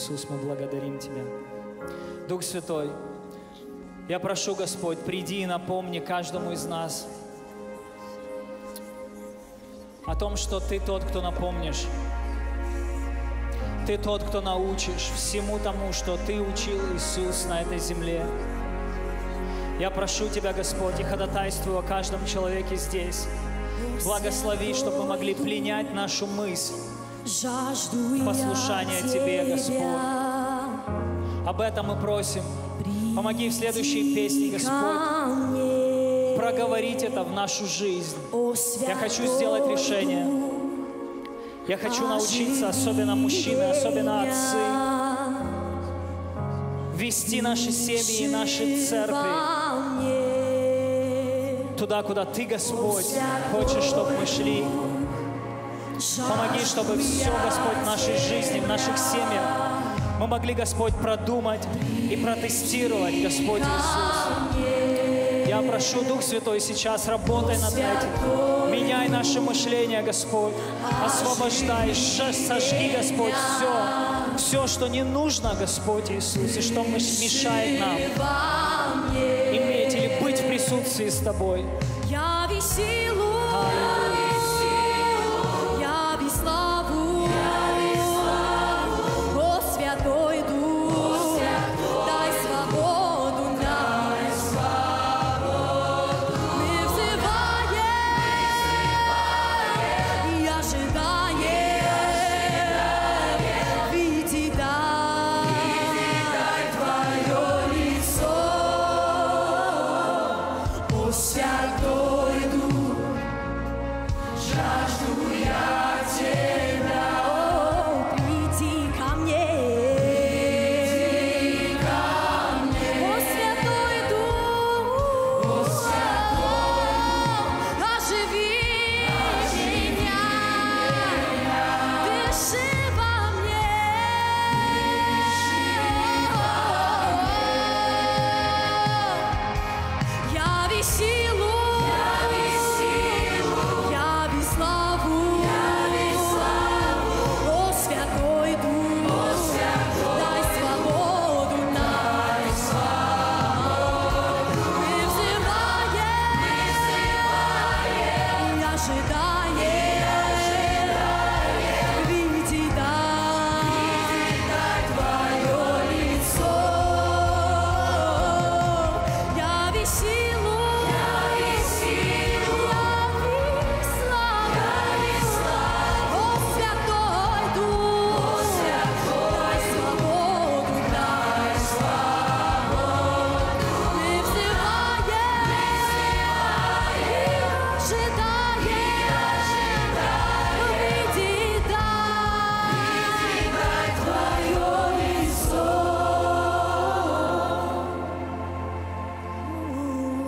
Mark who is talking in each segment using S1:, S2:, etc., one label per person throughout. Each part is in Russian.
S1: Иисус, мы благодарим Тебя. Дух Святой, я прошу, Господь, приди и напомни каждому из нас о том, что Ты тот, кто напомнишь. Ты тот, кто научишь всему тому, что Ты учил, Иисус, на этой земле. Я прошу Тебя, Господь, и ходатайствую о каждом человеке здесь. Благослови, чтобы мы могли пленять нашу мысль в послушание Тебе, Господь. Об этом мы просим. Помоги в следующей песне, Господь, проговорить это в нашу жизнь. Я хочу сделать решение. Я хочу научиться, особенно мужчины, особенно отцы, вести наши семьи и наши церкви туда, куда Ты, Господь, хочешь, чтобы мы шли. Помоги, чтобы все, Господь, в нашей жизни, в наших семьях мы могли, Господь, продумать и протестировать, Господь Иисус. Я прошу, Дух Святой, сейчас работай над этим. Меняй наше мышление, Господь. Освобождай, сожги, Господь, все, что не нужно, Господь Иисус, и что мешает нам иметь или быть в присутствии с Тобой.
S2: Яви силу, яви славу, о Святой Дух, дай свободу нам. Мы взываем и ожидаем, види дай Твое лицо, о Святой Дух, жажду я Тебя, о, приди ко мне, о Святой Дух, оживи меня, дыши во мне, яви силу, яви славу, о Святой Дух, дай свободу нам. Мы взываем и ожидаем, види дай Твое лицо, яви силу, яви славу, о Святой Дух, дай свободу нам. Мы взываем и ожидаем, види дай Твое лицо.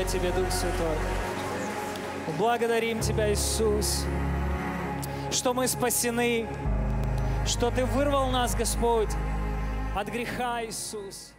S1: Тебе, Дух Святой. Благодарим Тебя, Иисус, что мы спасены, что Ты вырвал нас, Господь, от греха, Иисус.